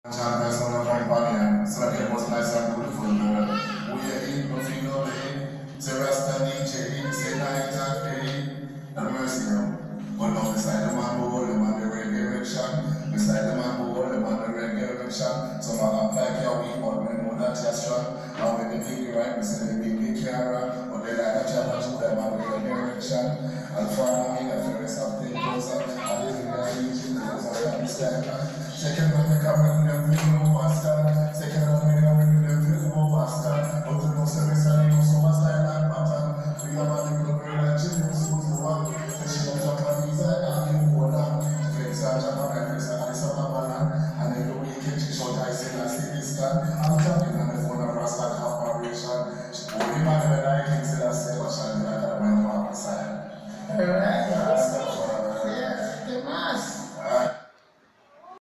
Champions on the companion, so that it was nice and beautiful. We are in, no feel no pain. Say Rasta DJ in, say night and day. And mercy now. But now beside the man who hold them on the reggae direction. Beside the man who hold them on the reggae direction. So I apply your weak, but we know that you're strong. And when they pick you right, we say they pick the camera. But they like a challenge to them on the reggae direction. And for me, the first of things goes up. And this is the region, because I understand. Second